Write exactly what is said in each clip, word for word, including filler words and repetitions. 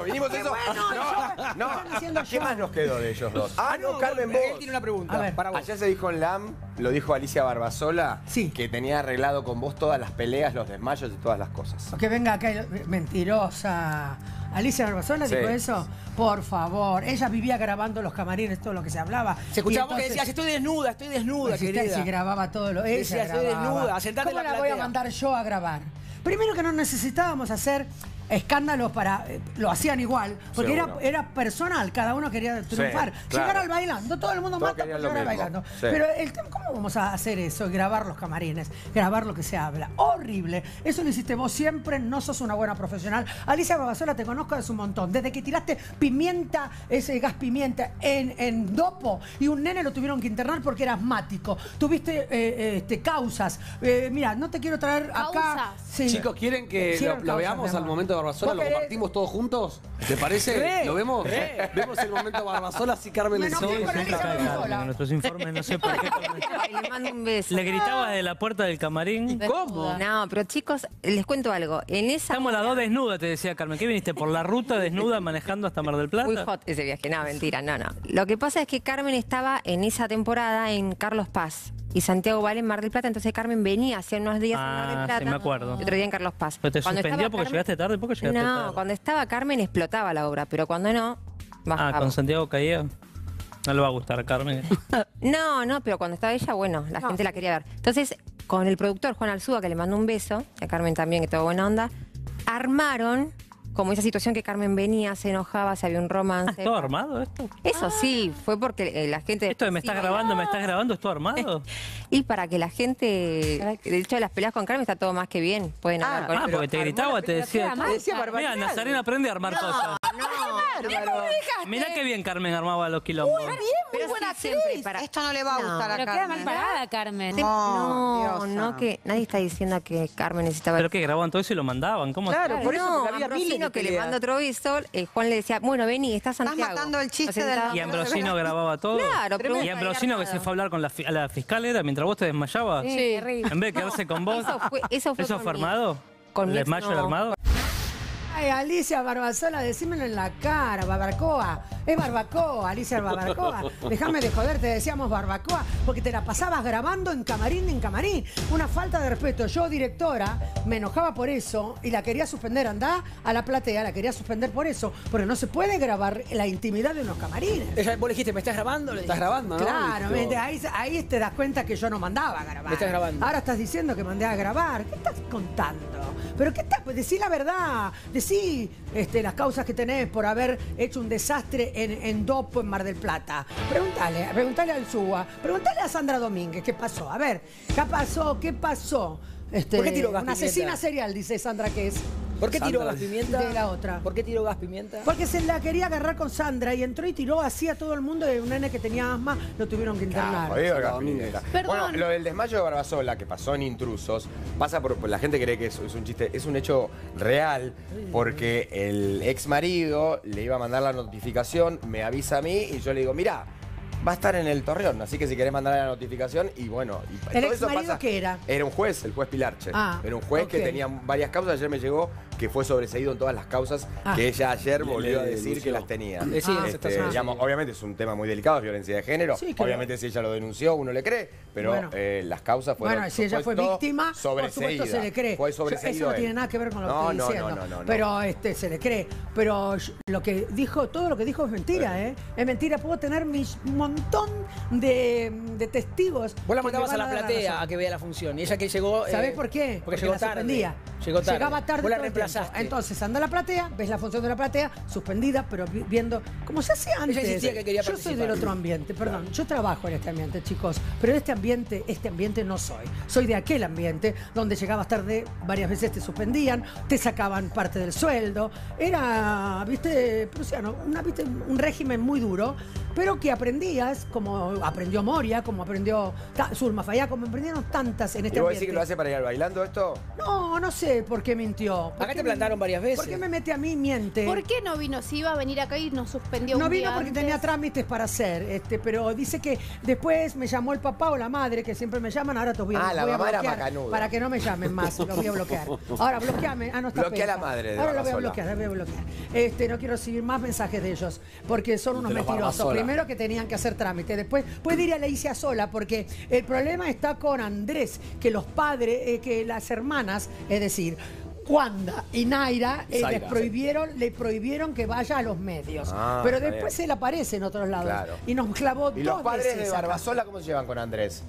Vinimos eso. Bueno, no, no. Están diciendo ¿Qué yo. más nos quedó de ellos dos? Ah, no, no, Carmen, él vos. tiene una pregunta A ver. para vos. Ayer se dijo en L A M, lo dijo Alicia Barbasola, Sí. que tenía arreglado con vos todas las peleas, los desmayos y todas las cosas. Que venga acá, mentirosa. Alicia Barbasola Sí. dijo eso. Por favor. Ella vivía grabando los camarines, todo lo que se hablaba. Se escuchaba Y que decías, estoy desnuda, estoy desnuda, Pues usted querida. se grababa todo lo ella Decía, estoy grababa. desnuda, sentate ¿Cómo en la la voy a platea? mandar yo a grabar? Primero que no necesitábamos hacer escándalos para... eh, lo hacían igual, porque era, Seguro. era personal, cada uno quería triunfar. claro. Llegar al bailando, todo el mundo Todos mata por querían lo llegar al mismo. bailando. Sí. Pero el tema, ¿cómo vamos a hacer eso? Grabar los camarines, grabar lo que se habla. Horrible. Eso lo hiciste vos siempre, no sos una buena profesional. Alicia Barbasola, te conozco hace un montón. Desde que tiraste pimienta, ese gas pimienta, en, en dopo, y un nene lo tuvieron que internar porque era asmático. Tuviste eh, eh, este, causas. Eh, mira, no te quiero traer acá... ¿Causas? Sí. Chicos, ¿quieren que Hicieron lo, lo causas, veamos mi al amor. momento de Barbasola? ¿Vos ¿Lo querés? compartimos todos juntos? ¿Te parece? Re, ¿Lo vemos? re. Vemos el momento Barbasola, así Carmen Me le enojé sigue. con Alicia Barbasola. Con nuestros informes, no sé por qué. Le mando un beso. Le gritaba desde la puerta del camarín. ¿Cómo? No, pero chicos, les cuento algo. En esa... Estamos las dos desnudas, te decía Carmen. ¿Qué viniste? ¿Por la ruta desnuda manejando hasta Mar del Plata? Muy hot ese viaje. No, mentira, no, no. Lo que pasa es que Carmen estaba en esa temporada en Carlos Paz y Santiago Vale en Mar del Plata, entonces Carmen venía hace unos días en Mar del Ah, Plata. sí, me acuerdo. Y otro día en Carlos Paz. ¿Pero te Cuando suspendió estaba porque Carmen- llegaste tarde? ¿Por qué llegaste no, tarde? cuando estaba Carmen explotaba la obra, pero cuando no, bajaba. Ah, con Santiago caía. No le va a gustar a Carmen. No, no, pero cuando estaba ella, bueno, la gente la quería ver. Entonces, con el productor Juan Alzúa, que le mandó un beso, y a Carmen también, que tuvo buena onda, armaron como esa situación que Carmen venía, se enojaba, se había un Ah, romance. ¿es todo armado esto? Eso sí, fue porque eh, la gente... ¿Esto de me sí, estás grabando, me estás grabando, es todo armado? Y para que la gente... De hecho, las peleas con Carmen está todo más que bien. Pueden hablar con Ah, porque te gritaba, te decía... Te decía Mira, barbaridades. Nazarena aprende a armar cosas. Mirá qué bien Carmen armaba los quilombos. Pero buena sí, siempre actriz. para... Esto no le va a gustar a Pero queda mal Carmen. parada, Carmen. No, Oh, no, Diosa. que nadie está diciendo que Carmen necesitaba... Pero que grababan todo eso y lo mandaban. ¿Cómo? Claro, por eso, no, porque había miles de Ambrosino que le peleas. manda otro beso, eh, Juan le decía, bueno, vení, está Estás Santiago. matando el chiste Lo sentaba- del Y Ambrosino grababa todo. Claro, Y Ambrosino que se fue a hablar con la, fi- a la fiscal era mientras vos te desmayabas. Sí, terrible. En vez de quedarse con vos. Eso fue, eso fue, ¿Eso con fue mi- armado? con ¿El mi ex desmayo no. era armado? Ay, Alicia Barbasola, decímelo en la cara, barbacoa. Es barbacoa, Alicia Barbacoa. Déjame de joder, te decíamos barbacoa, porque te la pasabas grabando en camarín en camarín. Una falta de respeto. Yo, directora, me enojaba por eso y la quería suspender. Andá a la platea, la quería suspender por eso, porque no se puede grabar la intimidad de unos camarines. Ella, vos le dijiste, ¿me estás grabando? Le Estás dije. grabando, ¿no? Claro, Listo. me- ahí, ahí te das cuenta que yo no mandaba a grabar. Me estás grabando. Ahora estás diciendo que mandé a grabar. ¿Qué estás contando? ¿Pero qué estás? Pues decí la verdad. Decí este, las causas que tenés por haber hecho un desastre en, en Dopo, en Mar del Plata. Pregúntale, pregúntale al Suba. Pregúntale a Sandra Domínguez qué pasó. A ver, ¿qué pasó? ¿Qué pasó? Este, ¿Por qué tiró gas una pimienta? asesina serial, dice Sandra que es. ¿Por qué tiró Sandra. gas pimienta? De la otra. ¿Por qué tiró gas pimienta? Porque se la quería agarrar con Sandra y entró y tiró así a todo el mundo de un nene que tenía asma, lo tuvieron que internar. Jodido, gas pimienta. Perdón. Bueno, lo del desmayo de Barbasola, que pasó en Intrusos, pasa por, por la gente cree que es, es un chiste, es un hecho real, porque el ex marido le iba a mandar la notificación, me avisa a mí y yo le digo, mirá, va a estar en el Torreón, así que si querés mandar la notificación, y bueno... Y ¿El todo ex eso marido pasa- qué era? Era un juez, el juez Pilarche. Ah, era un juez que ok. tenía varias causas, ayer me llegó que fue sobreseído en todas las causas Ah. que ella ayer Le- volvió a le decir denunció. que las tenía. Le siguen, se Este, está haciendo. digamos, obviamente es un tema muy delicado, es violencia de género. Sí, claro. Obviamente si ella lo denunció, uno le cree, pero Bueno. eh, las causas fueron... Bueno, si ella fue todo víctima, por supuesto sobreseída. se le cree. Fue Yo- sobreseído Eso no él. tiene nada que ver con lo No, que estoy no, diciendo. no, no, no. Pero este, se le cree. Pero yo- lo que dijo, todo lo que dijo es mentira, ¿eh? Es mentira. Puedo tener mis montón de, de testigos. Vos la que me mandabas a van la dar platea razón. a que vea la función. Y ella que llegó... ¿Sabés eh, por qué? Porque, llegó la tarde. suspendía. Llegó tarde. Llegaba tarde Vos la todo el tiempo. reemplazaste. Entonces anda a la platea, ves la función de la platea, suspendida, pero vi- viendo como se hace antes. insistía que quería yo soy participar. del otro ambiente, perdón. Yo trabajo en este ambiente, chicos, pero de este ambiente, este ambiente no soy. Soy de aquel ambiente donde llegabas tarde, varias veces te suspendían, te sacaban parte del sueldo. Era, viste, Prusiano, una, viste, un régimen muy duro. pero que aprendías, como aprendió Moria, como aprendió ta- Zulma Fayá, como aprendieron tantas en este ¿Y vos ambiente. decís que lo hace para ir al bailando esto? No, no sé por qué mintió. ¿Por Acá qué te plantaron me- varias veces. ¿Por qué me mete a mí y miente? ¿Por qué no vino? Si iba a venir acá y nos suspendió No un vino día porque antes. tenía trámites para hacer, este, pero dice que después me llamó el papá o la madre, que siempre me llaman, ahora te voy a, Ah, la voy a mamá era bloquear macanuda. para que no me llamen más, los voy a bloquear. Ahora bloqueame, ah no está Bloquea a la Pepa. madre de Ahora lo voy a Barbasola. bloquear, lo voy a bloquear. Este, no quiero recibir más mensajes de ellos, porque son unos De los mentirosos. Barbasola. Primero que tenían que hacer trámite, después puede ir a la Isia sola, porque el problema está con Andrés, que los padres, eh, que las hermanas, es decir, Wanda y Naira eh, Zaira. les prohibieron, le prohibieron que vaya a los medios. Ah, pero está después bien. él aparece en otros lados. Claro. Y nos clavó ¿Y dos los padres veces de acá. Barbasola cómo se llevan con Andrés?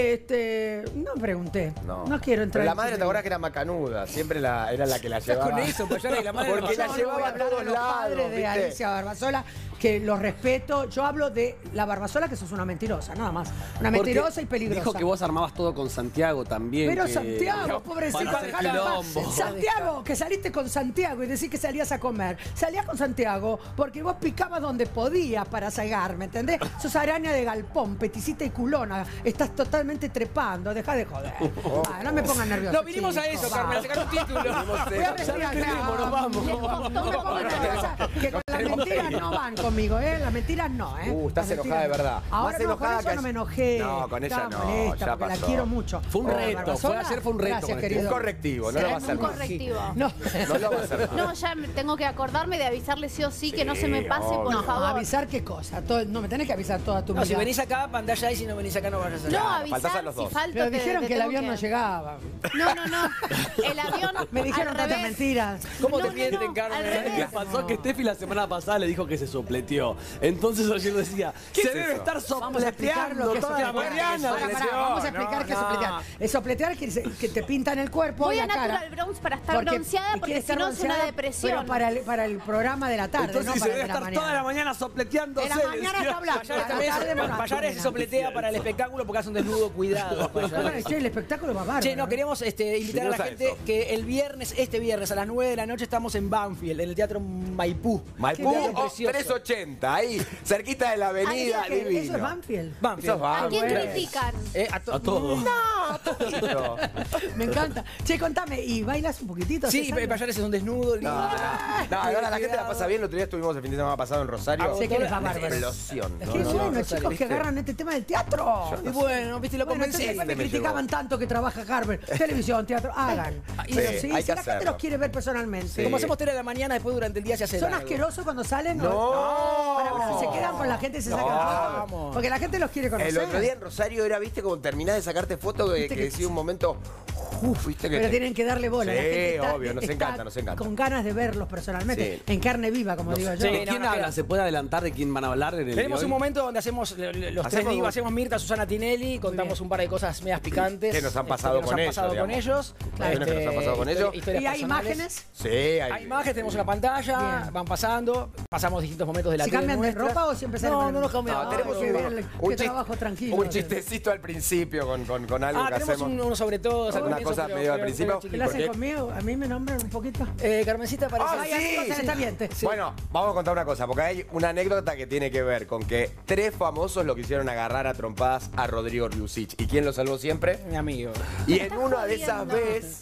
Este, no pregunté. No, quiero entrar. Pero la en madre, ese ¿te acuerdas que era macanuda? Siempre la, era la que la Estás llevaba. con eso, pues ya la- la madre Porque de la Yo no llevaba voy a a hablar todos de los padres lados, de ¿viste? Alicia Barbasola, que los respeto. Yo hablo de la Barbasola, que sos una mentirosa, nada más. Una Porque mentirosa y peligrosa. Dijo que vos armabas todo con Santiago también. Pero que- Santiago, pobrecito, Para hacer dejalo en paz. quilombo. Santiago, que saliste con Santiago y decís que salías a comer. Salías con Santiago porque vos picabas donde podías para cegar, ¿me entendés? Sos araña de galpón, peticita y culona. Estás totalmente trepando, deja de joder. Ah, no me pongas nervioso. No, vinimos a chicos, eso, va. Carmen, a sacar un título. Voy a venir acá. nos vamos. No me pongas nerviosa, que con las mentiras no van conmigo, ¿eh? Las mentiras no, ¿eh? Uh, estás Las enojada de mentiras no. verdad. Ahora Más no, enojada con eso que no me ayer. enojé. No, con ella Estaba no, molesta ya porque pasó. la quiero mucho. Fue un Oh, reto, Barbasola, fue ayer fue un reto Gracias, con este. querido. Un correctivo, no lo va a Es hacer un más. correctivo. No. No lo va a hacer más. No, ya me tengo que acordarme de avisarle sí o sí, que no se me pase, obvio. por No, favor. avisar qué cosa. Todo- no me tenés que avisar toda tu No, vida. si venís acá, pantalla ahí, si no venís acá no vayas a No, sacar. faltás a avisar los si dos. falta. Pero te- dijeron te que el tengo avión no llegaba. No, no, no. El avión. Me dijeron al tantas revés. mentiras. ¿Cómo No, te no, mienten, no, Carmen? al Le revés. pasó que Steffi la semana pasada le dijo que se sopleteó. Entonces ayer decía, se es debe eso? estar Vamos a explicar lo sopleteando que es toda la sopletear. mañana. Pará, pará, vamos a explicar qué es sopletear. Es sopletear es que, se- que te pintan el cuerpo Voy y a la cara. Natural Bronze para estar Porque- bronceada, y porque quiere si estar no es una bronceada, depresión. Pero para el, para el programa de la tarde, Entonces no se para el debe de la estar mañana. toda la mañana sopleteando. De la mañana está hablando. Payares a la también, tarde Payares borracho, se sopletea para el espectáculo porque hace un desnudo cuidado. Payares. Che, el espectáculo va bárbaro. Che, no, queríamos este, invitar Sí, a no la sabe gente eso. que el viernes, este viernes a las nueve de la noche estamos en Banfield, en el Teatro Maipú. Maipú, Un teatro oh, precioso. trescientos ochenta, ahí, cerquita de la avenida, Ah, ¿qué? divino. Eso es Banfield. Banfield. Eso es ¿A quién Banfield. critican? Eh, a, to- A todo. Poquito. Me encanta. Che, contame, ¿y bailas un poquitito? Sí, ¿Haces algo? Payares es un desnudo. No, no, ahora la gente la pasa bien. El otro día estuvimos el fin de semana pasado en Rosario. Sé que les va Una bárbaro. explosión. Es No, que no, bueno, no, chicos, que ¿viste? agarran este tema del teatro. Y bueno, viste, lo Bueno, convencí. entonces después me me criticaban llegó. tanto que trabaja Carmen. Televisión, teatro, hagan. Sí, Pero sí, hay si que la gente hacerlo. los quiere ver personalmente. Sí. Como hacemos tele de la mañana, después durante el día se hace ¿Son algo. asquerosos cuando salen? No. Para ver si se quedan con la gente y se No. sacan fotos. Vamos. Porque la gente los quiere conocer. El otro día en Rosario era, viste, como terminás de sacarte fotos que, Viste que que- decía un momento. Uf, viste que. Pero te- tienen que darle bola. Sí, la gente está, obvio, nos está encanta, nos encanta. con ganas de verlos personalmente. Sí. En carne viva, como digo yo. Sí, ¿De no, quién no, habla? claro. ¿Se puede adelantar de quién van a hablar en el Tenemos de un hoy? momento donde hacemos eh, los tres Hacemos divas, un- hacemos Mirta, Susana Tinelli, contamos un par de cosas medias picantes. Que nos han este, pasado que nos con han ellos, pasado con digamos. ellos. Hay unas que nos han pasado con historia- ellos. historias ¿Y hay personales. imágenes? Sí, hay. Hay imágenes, tenemos una pantalla, Bien. van pasando, pasamos distintos momentos de la ¿Se tele cambian de nuestra. ropa o siempre salen No, con- no nos cambiamos. No, tenemos qué un, bien, un qué chis- trabajo tranquilo. un chistecito al principio con, con, con algo Ah, que tenemos hacemos. un- uno sobre todo. al Una comienzo, cosa pero- medio al pero- principio. pero ¿Qué chiquito. le hacen ¿Por qué? conmigo? ¿A mí me nombran un poquito? Eh, Carmencita parece. Ah, Ay, amigos, sí, en este ambiente. Bueno, vamos a contar una cosa, porque hay una anécdota que tiene que ver con que tres famosos lo quisieron agarrar a trompadas a Rodrigo Riusich. ¿Y quién lo salvó siempre? Mi amigo. Y en una de esas jodiendo. veces,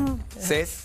Cés,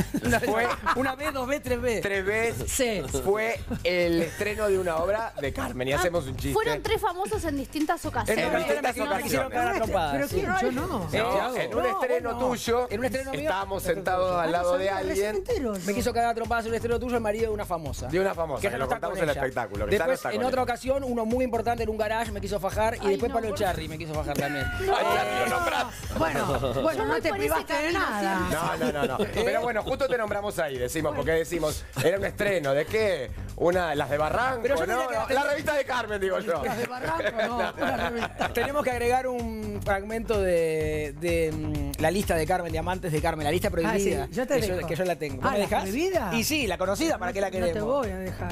fue Una vez, dos veces, tres veces. tres veces, Sí. fue el estreno de una obra de Carmen. Y hacemos un chiste. Fueron tres famosos en distintas ocasiones. En distintas No, ocasiones. quisieron cagar a trompadas. ¿Pero sí. quién? Yo no. No, Santiago. en un No, estreno vos no. tuyo, En un estreno mío. estábamos sentados al lado de alguien. Me quiso cagar a trompadas en un estreno tuyo el marido de una famosa. De una famosa, ya que no lo está contamos con en el ella. espectáculo, que ya no Después, está en con otra ella. ocasión, uno muy importante en un garage me quiso fajar y Ay, después no, Pablo por- Charri me quiso fajar también. Ay, ya lo nombrás. Bueno, bueno, Yo no voy te por ese privaste de camino nada. No, no, no, no. Pero bueno, justo te nombramos ahí, decimos, porque decimos, era un estreno, ¿de qué? Una, las de Barranco, Pero yo ¿no? tenía que- No, tenía- La revista de Carmen, digo yo. Las de Barranco, no, una revista. Tenemos que agregar un fragmento de, de, mm, la lista de Carmen, de amantes de Carmen, la lista prohibida. Ah, sí, yo te que, dejo. yo, que yo la tengo. ¿Vos Ah, me ¿la dejás? prohibida? Y sí, la conocida, ¿para qué la No queremos? te voy a dejar.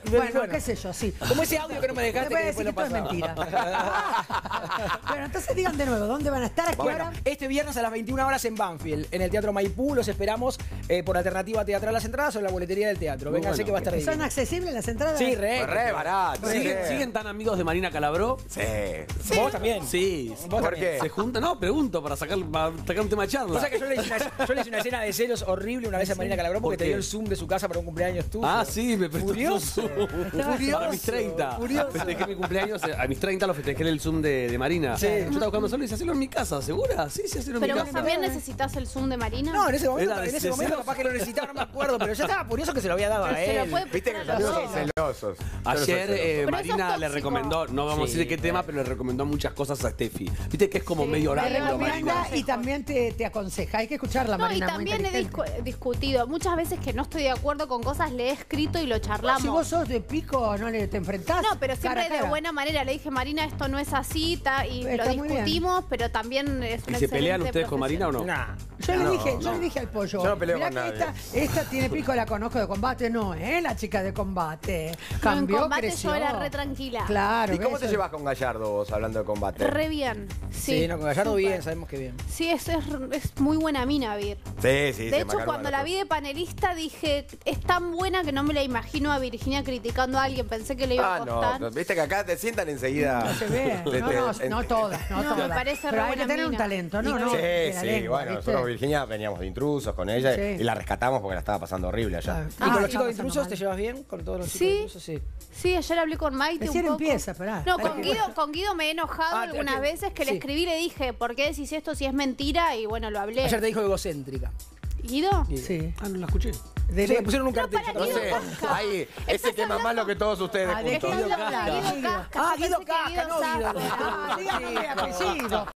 Bueno, qué sé yo, sí. Como ese audio que no me dejaste que Después después decir lo que todo es pasaba. mentira. Bueno, entonces digan de nuevo, ¿dónde van a estar? ¿A qué Bueno, hora? este viernes a las veintiuna horas en Banfield, en el Teatro Maipú, los esperamos eh, por alternativa teatral las entradas o en la boletería del teatro. Muy Vénganse bueno. que va a estar ahí. ¿Son accesibles las entradas? Sí, re. Fue re barato. ¿Siguen, sí. ¿Siguen tan amigos de Marina Calabró? Sí. ¿Vos también? Sí. ¿Vos ¿Por también? qué? ¿Se juntan? No, pregunto para sacar, para sacar un tema de charla. O sea que yo le, hice una, yo le hice una escena de celos horrible una vez a Marina Calabró porque ¿Por te qué? dio el Zoom de su casa para un cumpleaños tuyo. Ah, sí, me prestó Furioso. un Zoom. Para mis treinta. Furioso. Festejé mi cumpleaños, eh, a mis treinta lo festejé en el Zoom de, de Marina. Sí. Yo estaba buscando solo y dice, hacelo en mi casa, ¿segura? Sí, sí, hacelo en Pero mi vos casa. también necesitas el Zoom de Marina. No, en ese momento, Era de en ese momento celos. capaz que lo necesitaba, no me acuerdo, pero yo estaba furioso que se lo había dado a Pero se él. lo puede Viste que los prestar a amigos los son dos. celosos. Yo no soy Ayer celoso. eh, Pero eso es Marina le tóxico. recomendó, no vamos a Sí. decir de qué tema, pero le recomendó muchas cosas a Steffi. Viste que es como Sí, medio me Te horario, recomienda Marina. y también te, te aconseja. Hay que escucharla, No, y Marina. muy también he inteligente. discu- discutido. Muchas veces que no estoy de acuerdo con cosas, le he escrito y lo charlamos. Si vos sos de pico, no le te enfrentás. No, pero siempre cara a de cara. buena manera. Le dije, Marina, esto no es así, ta, y Está lo muy bien. discutimos, pero también es ¿Y una se pelean excelente ustedes con Marina o no? Nah. Yo le No, dije, yo no. le dije al pollo. Yo no peleo mirá con que nadie. esta, esta tiene pico, la conozco de combate. No, ¿eh? La chica de combate. No, en Cambió, combate creció. yo era re tranquila. Claro. ¿Y cómo ¿ves? te llevas con Gallardo vos hablando de combate? Re bien. Sí, Sí, no, con Gallardo súper. bien, sabemos que bien. Sí, es, es, es muy buena mina, Vir. Sí, sí. De se hecho, marcaron cuando a la los vi de panelista dije, es tan buena que no me la imagino a Virginia criticando a alguien. Pensé que le iba Ah, a costar. no, viste que acá te sientan enseguida. No se ve. Te- No, te- no, en- no todas, no, No, todas. me parece Pero re hay que buena tener un mina. talento, ¿no? Y no Sí, de la sí, lengua, bueno, ¿viste? nosotros Virginia veníamos de intrusos con ella Sí. y la rescatamos porque la estaba pasando horrible allá. Claro. ¿Y Ah, con los está chicos de pasando intrusos mal. te llevas bien? ¿Con todos los Sí. chicos de intrusos? Sí. Sí, ayer hablé con Maite Recién un poco. empieza, esperá. No, Hay con que- Guido, con Guido me he enojado Ah, algunas te- veces que sí. le escribí y le dije, ¿por qué decís esto si es mentira? Y bueno, lo hablé. Ayer te dijo egocéntrica. ¿Guido? Sí. Ah, no la escuché. De- Sí, me pusieron un cartel. para yo No Guido sé, también. Casca. ahí, ese Estás tema más lo que todos ustedes Ah, ¿de juntos. qué Guido habla? Casca. Guido. Casca. Ah, Yo Guido pensé que Casca, no Guido. Safra. Ah, dígame mi apellido.